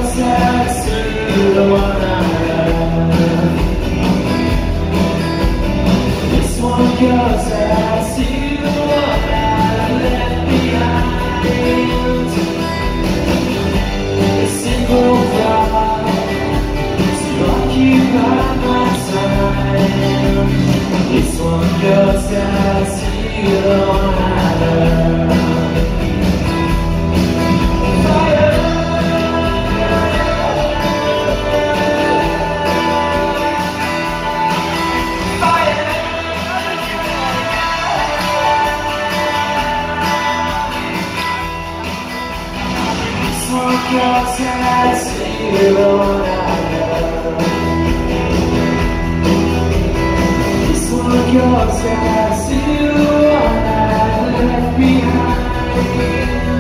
goes out to the one I love. This one goes out to the one I left behind. A simple thought to occupy my time. This one goes out to the one I love. Goes out to the one I love. This one goes out to the one I left behind.